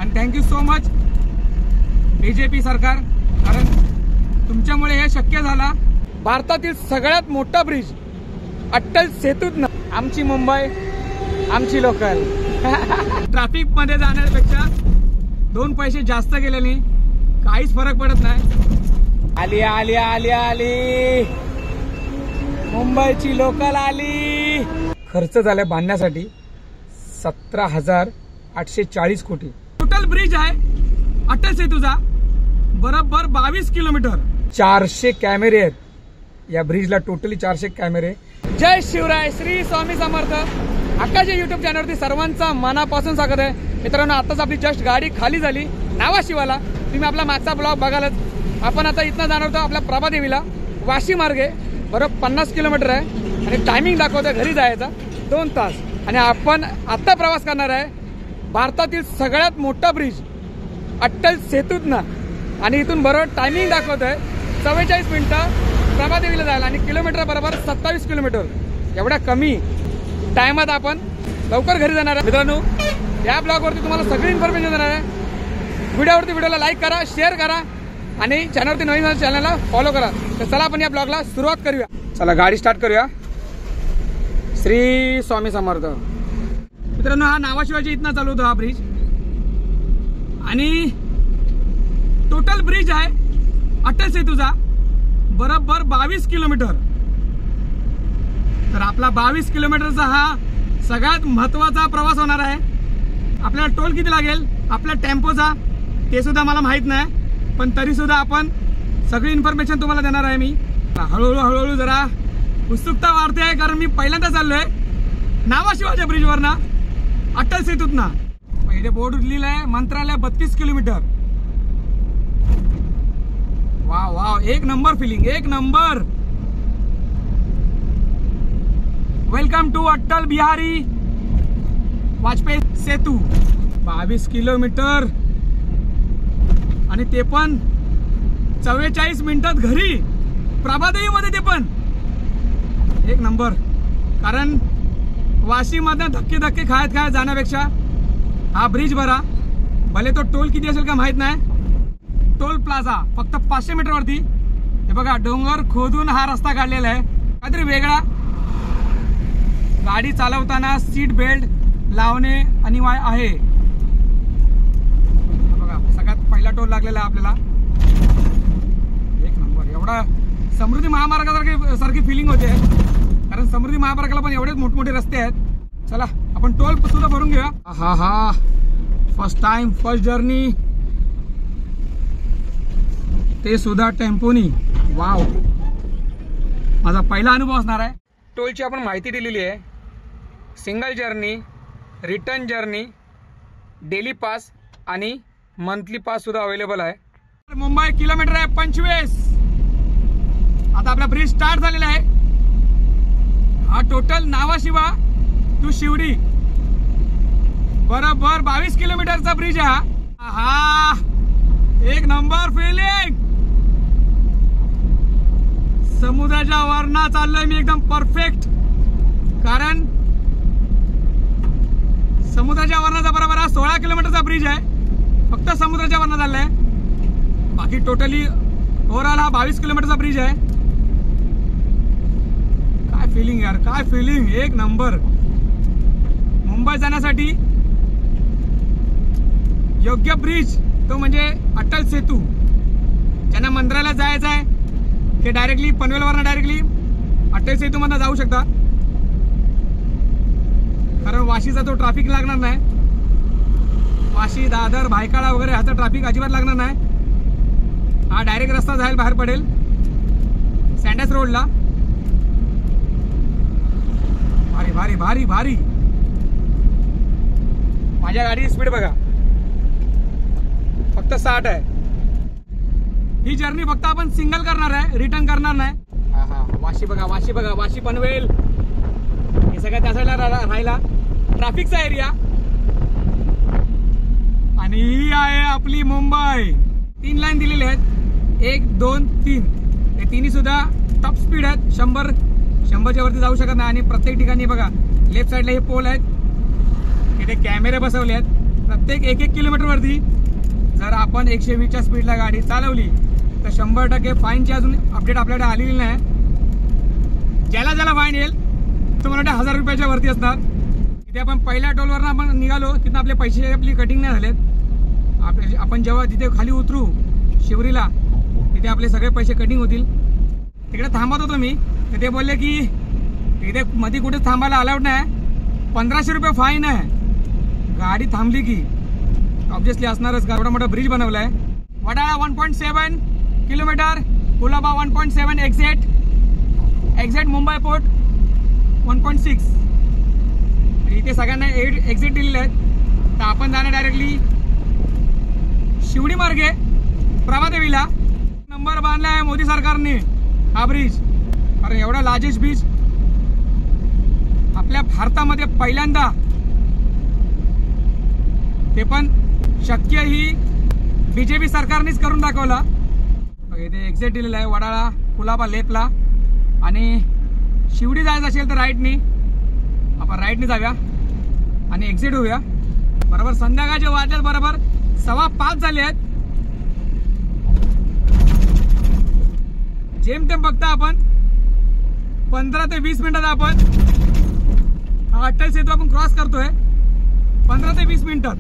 आणि thank you so much BJP सरकार, कारण तुमच्यामुळे हे शक्य झाला। भारतातील सगळ्यात मोठा ब्रिज अटल सेतूतनं आमची मुंबई, आमची लोकल। ट्रॅफिक मध्ये जाण्यापेक्षा 2 पैसे जास्त गेलेले काहीच फरक पडत नाही। आली आली आली आली मुंबईची लोकल आली। खर्च झाला बांधण्यासाठी 17,840 कोटी। टोटल ब्रिज आहे अटल सेतूचा बरोबर 22 किलोमीटर। 400 कॅमेरे आहेत या ब्रिजला, टोटली 400 कॅमेरे। जय शिवराय, श्री स्वामी समर्थ। आकाशच्या युट्यूब चॅनलवरती सर्वांचा मनापासून स्वागत आहे। मित्रांनो, आताच आपली जस्ट गाडी खाली झाली नावाशिवाला। तुम्ही आपला मागचा ब्लॉग बघालच। आपण आता इथनं जाणार होतो आपल्या प्रभादेवीला, वाशी मार्गे, बरोबर 50 किलोमीटर आहे आणि टायमिंग दाखवतोय घरी जायचा 2 तास। आणि आपण आता प्रवास करणार आहे भारतातील सगळ्यात मोठा ब्रिज अटल सेतूतनं, आणि इथून बरोबर टायमिंग दाखवतोय 44 मिनिटं प्रभादेवीला जायला आणि किलोमीटर बरोबर 27 किलोमीटर। एवढ्या कमी टायमात आपण लवकर घरी जाणार आहे। मित्रांनो, या ब्लॉगवरती तुम्हाला सगळी इन्फॉर्मेशन देणार आहे। व्हिडिओला लाईक करा, शेअर करा आणि चॅनलवरती नवीन चॅनलला फॉलो करा। तर चला आपण या ब्लॉगला सुरुवात करूया। चला गाडी स्टार्ट करूया। श्री स्वामी समर्थ। मित्रांनो, हा नावाशिवाच्या इथनं चालू होतो हा ब्रिज, आणि टोटल ब्रिज आहे अटल सेतूचा बरोबर 22 किलोमीटर। तर आपला 22 किलोमीटरचा हा सगळ्यात महत्वाचा प्रवास होणार आहे। आपल्याला टोल किती लागेल आपल्या टेम्पोचा ते सुद्धा मला माहित नाही, पण तरी सुद्धा आपण सगळी इन्फॉर्मेशन तुम्हाला देणार आहे मी। हळूहळू जरा उत्सुकता वाढते आहे, कारण मी पहिल्यांदा चाललोय नावाशिवाच्या ब्रिजवरनं अटल सेतूतनं। पहिले बोर्ड लिहिलं आहे मंत्रालय 32 किलोमीटर। वाव वाव, एक नंबर फिलिंग, एक number. Welcome to Atal Bihari Vajpayee Setu. 22 kilometre आणि ते पण 44 मिनिटात घरी प्रभादेवी मध्ये, ते पण एक नंबर। कारण वाशी मधनं धक्के खायत जाण्यापेक्षा हा ब्रिज बरा। भले तो टोल किती असेल का माहित नाही, टोल प्लाझा फक्त 500 मीटर वरती। हे बघा, डोंगर खोदून हा रस्ता काढलेला आहे, काहीतरी वेगळा। गाडी चालवताना सीट बेल्ट लावणे अनिवार्य आहे। बघा, सगळ्यात पहिला टोल लागलेला आहे आपल्याला। एक नंबर। एवढा समृद्धी महामार्गासारखी फिलिंग होते, कारण समृद्धी महामार्गाला पण एवढेच मोठमोठे रस्ते आहेत। चला आपण टोल सुद्धा भरून घेऊया। हा हा, फर्स्ट टाइम, फर्स्ट जर्नी, ते सुद्धा टेम्पोनी। वाव, माझा पहिला अनुभव असणार आहे। टोलची आपण माहिती दिलेली आहे, single journey, return journey, daily pass आणि मंथली पास सुद्धा अवेलेबल आहे। मुंबई किलोमीटर आहे 25। आता आपला ब्रिज स्टार्ट झालेला आहे। हा टोटल नावाशिवा टू शिवडी बरोबर 22 किलोमीटरचा ब्रिज आहे हा। एक नंबर फिलिंग। समुद्राच्या वरना चाललोय मी एकदम परफेक्ट, कारण समुद्राच्या वरनाचा बरोबर हा 16 किलोमीटरचा ब्रिज आहे। फक्त समुद्राच्या वरना चाललाय, बाकी टोटली ओव्हरऑल हा 22 किलोमीटरचा ब्रिज आहे। काय फिलिंग यार, काय फिलिंग, एक नंबर। मुंबई जाण्यासाठी योग्य ब्रिज तो म्हणजे अटल सेतू। ज्यांना मंत्रालयात जायचं आहे ते डायरेक्टली पनवेलवरनं डायरेक्टली अटल सेतूमधनं जाऊ शकता, कारण वाशीचा तो ट्रॅफिक लागणार नाही। वाशी, दादर, भायखळा वगैरे ह्याचा ट्रॅफिक अजिबात लागणार नाही। हा डायरेक्ट रस्ता जायला बाहेर पडेल सँडस रोडला। भारी भारी भारी भारी। माझ्या गाडी स्पीड बघा, फक्त 60 आहे। ही जर्नी फक्त आपण सिंगल करणार आहे, रिटर्न करणार नाही। हा हा, वाशी बघा, वाशी बघा, वाशी पनवेल हे सगळं त्या साईडला राहिला ट्रॅफिकचा एरिया। आणि ही आहे आपली मुंबई। 3 लाईन दिलेले आहेत, 1 2 3। हे तिन्ही सुद्धा टॉप स्पीड आहेत, 100च्या वरती जाऊ शकत नाही। आणि प्रत्येक ठिकाणी बघा लेफ्ट साईडला हे पोल आहेत, इथे कॅमेरे बसवले आहेत, प्रत्येक 1-1 किलोमीटरवरती जर आपण 120च्या स्पीडला गाडी चालवली तर 100% फाईनची अजून अपडेट आपल्याकडे आलेली नाही. ज्याला ज्याला फाईन येईल तो मला वाटतं 1000 रुपयाच्या वरती असणार. इथे आपण पहिल्या टोलवरनं आपण निघालो, तिथं आपले पैसे आपली कटिंग नाही झालेत. आपण जेव्हा तिथे खाली उतरू शिवरीला तिथे आपले सगळे पैसे कटिंग होतील. तिकडे थांबत होतो मी, तर ते बोलले की इथे मध्ये कुठे थांबायला अलाउड नाही, 1500 रुपये फाईन आहे गाडी थांबली की. ऑब्विसली असणारच, एवढा मोठा ब्रिज बनवला आहे. Wadala 1.7 kilometre, Colaba 1.7, exact Mumbai port 1.6. इथे सगळ्यांना एक्झिट दिलेले आहेत. तर आपण जाणार डायरेक्टली शिवडी मार्गे प्रभादेवीला. नंबर बांधला आहे मोदी सरकारने हा ब्रिज, कारण एवढा लार्जेस्ट ब्रिज आपल्या भारतामध्ये पहिल्यांदा, ते पण शक्य ही बीजेपी सरकारनेच करून दाखवला. इथे एक्झिट दिलेला आहे वडाळा कुलाबा लेपला. आणि शिवडी जायचं असेल तर राईटनी, आपण राईटनी जाऊया आणि एक्झिट होऊया. बरोबर संध्याकाळचे वाजल्यात बरोबर 5:15 झाले आहेत. जेमतेम फक्त आपण 15 ते 20 मिनिटात आपण हा अटल सेतू आपण क्रॉस करतोय. 15 ते 20 मिनिटात.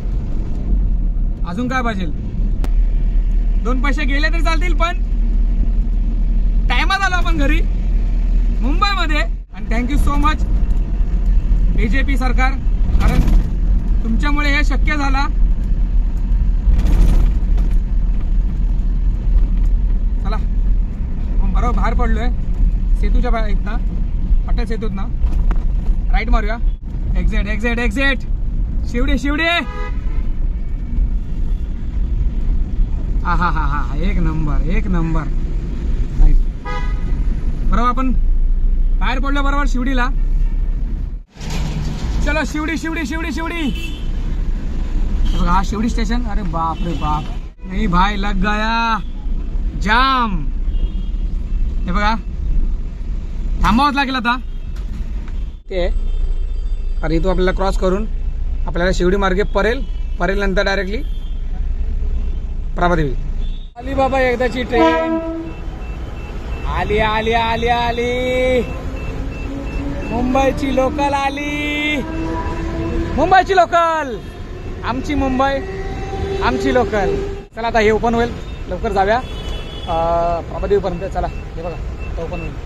अजून काय पाहिजे, 2 पैसे गेले तरी चालतील, पण टायमात आलो आपण घरी मुंबईमध्ये. आणि थँक्यू सो मच बीजेपी सरकार, कारण तुमच्यामुळे हे शक्य झाला. चला आपण बरोबर बाहेर पडलोय सेतूच्या बाहेर, इथनं अटल सेतूत ना राईट मारूया. एक्झिट शिवडे हा एक नंबर. राईट बरोबर आपण बाहेर पडलो बरोबर शिवडीला. चलो शिवडी. हा शिवडी स्टेशन. अरे बाप रे बाप, नहीं भाई लग गया जाम. हे बघा थांबावंच लागेल आता ते. अरे इथून आपल्याला क्रॉस करून आपल्याला शिवडी मार्गे परेल नंतर डायरेक्टली प्रभादेवी. आली बाबा एकदाची ट्रेन, आली मुंबईची लोकल आली. मुंबईची लोकल, आमची मुंबई, आमची लोकल. चला आता हे ओपन होईल, लवकर जाऊया प्रभादेवीपर्यंत. चला हे बघा आता ओपन होईल.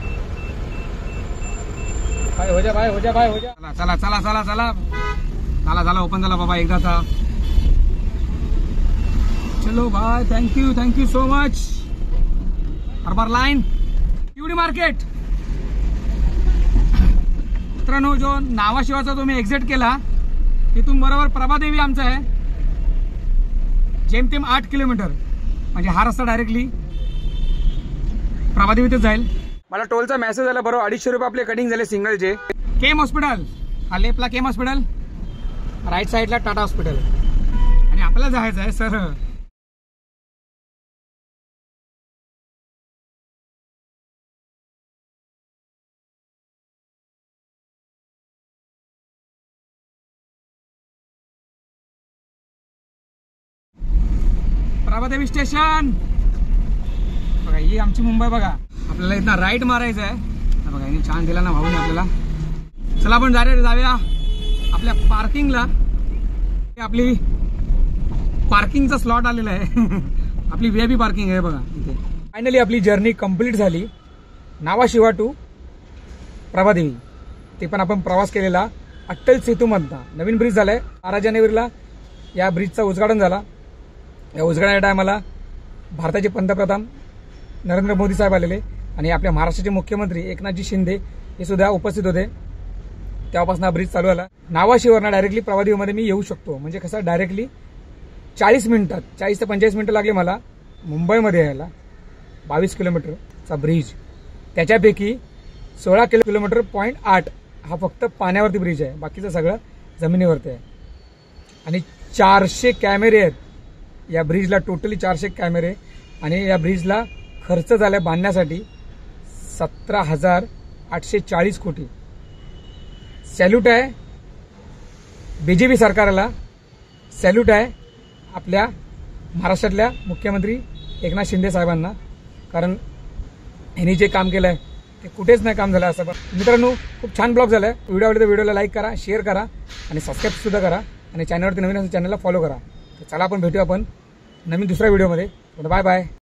भाई हो जा. चला ओपन झाला बाबा एकदाचा. चलो भाई, thank you so much. Harbour line Sewri market. मित्रांनो, जो नावाशिवाचा तुम्ही एक्झिट केला तिथून बरोबर प्रभादेवी आमचं आहे. जेमतेम 8 किलोमीटर, म्हणजे हा रस्ता डायरेक्टली प्रभादेवीतच जाईल. मला टोलचा मेसेज आला बरोबर 250 रुपये आपले कटिंग झाले सिंगलचे. केम हॉस्पिटल, हा लेपला केम हॉस्पिटल, राईट साईडला टाटा हॉस्पिटल. आणि आपल्याला जायचं आहे सर प्रभादेवी स्टेशन. बघा ही आमची मुंबई. बघा आपल्याला इथं राईट मारायचं आहे. बघा यांनी छान दिला ना भाऊने आपल्याला. चला आपण जाऊया आपल्या पार्किंगला. आपली पार्किंगचा स्लॉट आलेला आहे. आपली VIP पार्किंग आहे बघा इथे. फायनली आपली जर्नी कंप्लीट झाली नावाशिवा टू प्रभादेवी. ते पण आपण प्रवास केलेला अटल सेतूमधला. नवीन ब्रिज झालाय 12 जानेवारीला या ब्रिजचा उद्घाटन झाला. या उद्घाटनाच्या टायमाला भारताचे पंतप्रधान नरेंद्र मोदी साहेब आलेले आणि आपल्या महाराष्ट्राचे मुख्यमंत्री एकनाथजी शिंदे हे सुद्धा उपस्थित होते. तेव्हापासून हा ब्रिज चालू झाला. नावाशिवरनं डायरेक्टली प्रभादेवीमध्ये मी येऊ शकतो. म्हणजे कसं डायरेक्टली 40 मिनिटात, 40 ते 45 मिनिटं लागले मला मुंबईमध्ये यायला. 22 किलोमीटरचा ब्रिज, त्याच्यापैकी 16 किलोमीटर 0.8 हा फक्त पाण्यावरती ब्रिज आहे, बाकीचं सगळं जमिनीवरती आहे. आणि 400 कॅमेरे आहेत या ब्रिजला, टोटली 400 कॅमेरे. आणि या ब्रिजला खर्च झाला बांधण्यासाठी 17,840 कोटी. सॅल्यूट आहे बीजेपी सरकारला, सॅल्यूट आहे आपल्या महाराष्ट्रातल्या मुख्यमंत्री एकनाथ शिंदे साहेबांना, कारण यांनी जे काम केलं आहे ते कुठेच नाही काम झालं असं. पण मित्रांनो, खूप छान ब्लॉग झाला आहे. व्हिडिओ आवडला तर व्हिडिओला लाईक करा, शेअर करा आणि सबस्क्राईब सुद्धा करा आणि चॅनलवरती नवीन असेल चॅनलला फॉलो करा. तर चला आपण भेटूया आपण नवीन दुसऱ्या व्हिडिओमध्ये. Bye bye.